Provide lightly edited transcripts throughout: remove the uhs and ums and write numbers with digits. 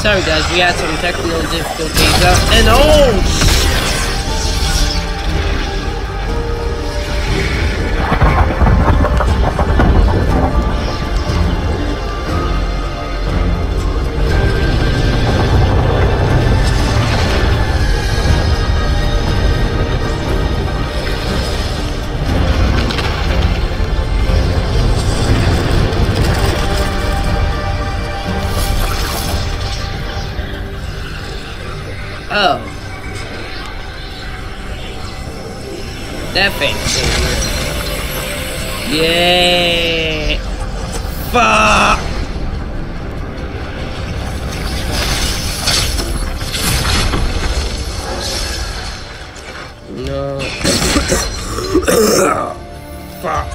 Sorry guys, we had some technical difficulties and oh! Oh. That thing's here. Yay! Fuck! No. Fuck.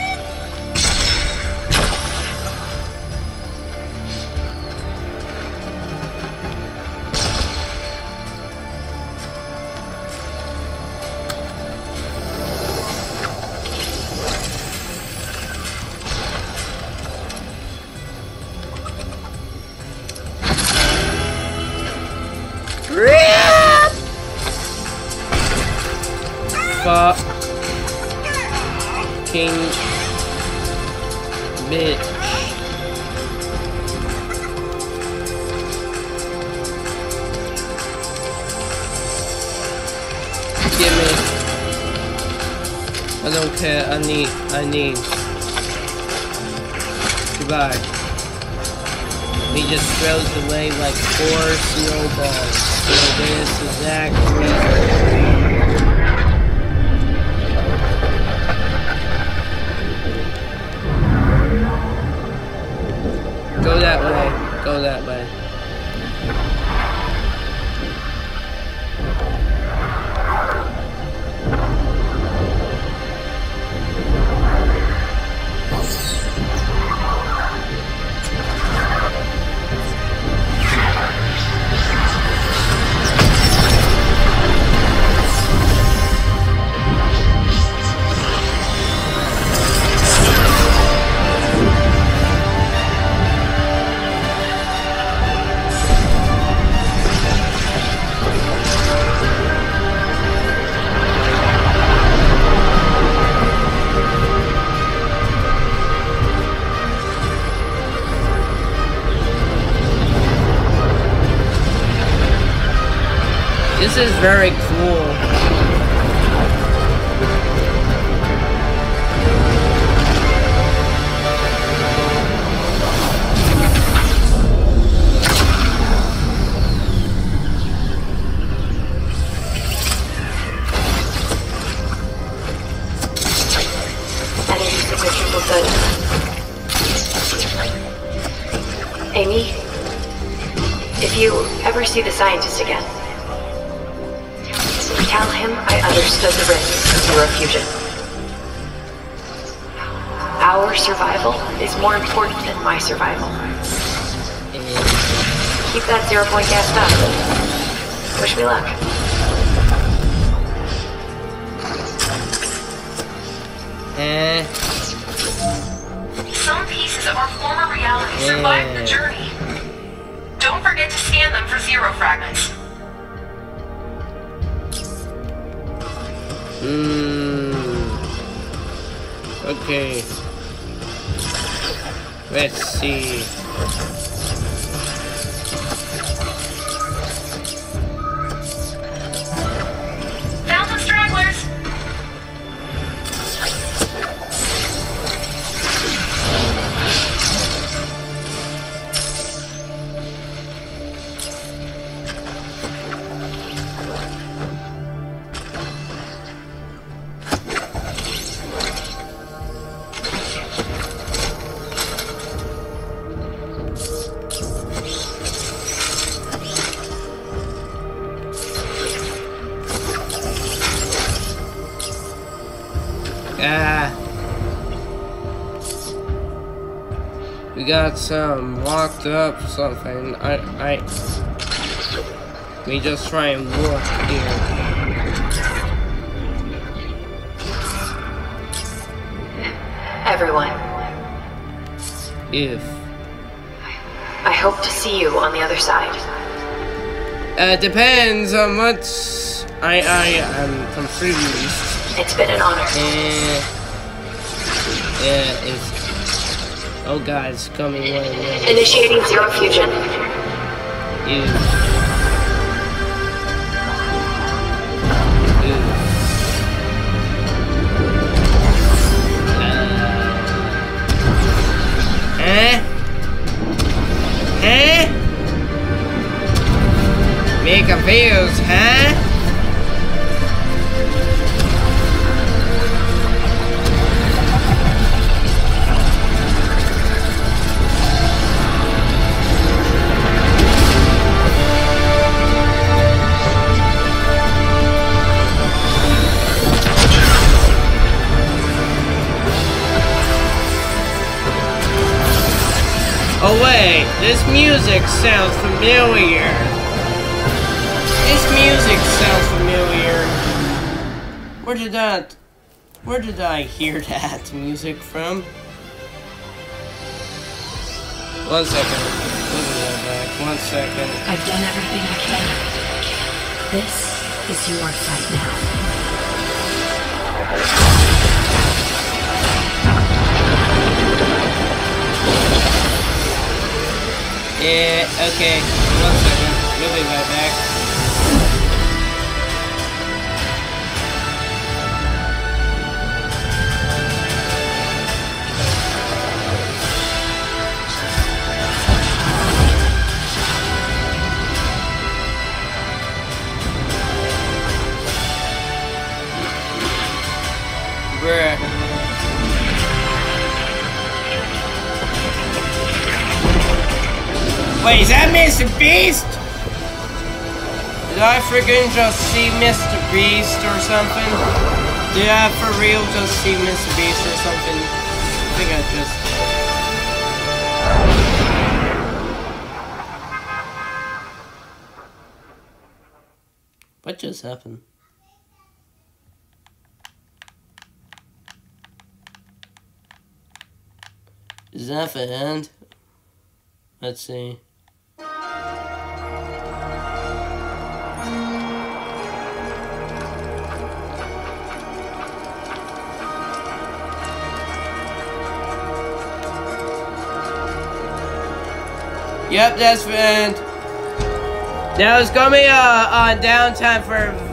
Fucking bitch. Give me. I don't care. I need. Goodbye. He just throws away like 4 snowballs. So this exact reason. Go that way. Go that way. This is very cool. Energy signatures look good. Amy, if you ever see the scientist again, tell him I understood the risks of zero fusion. Our survival is more important than my survival. Keep that 0-point gassed up. Wish me luck. Some pieces of our former reality survived the journey. Don't forget to scan them for zero fragments. Okay. Let's see. Found some stragglers. We got some locked up something. We just try and walk here. Everyone. If I hope to see you on the other side. Depends on what's... I'm confused. It's been an honor. Yeah, it's... Oh god, it's coming way. Initiating zero fusion. Ew. Me confused, huh? Oh wait, this music sounds familiar. This music sounds familiar. Where did I hear that music from? 1 second. We'll be right back. 1 second. I've done everything I can. This is your fight now. Yeah, okay. 1 second. We'll be right back. Bruh. Wait, is that Mr. Beast? Did I freaking just see Mr. Beast or something? Did I for real just see Mr. Beast or something? I think I just... What just happened? Is that the end? Let's see. Yep, that's the end. Now it's gonna be on downtime for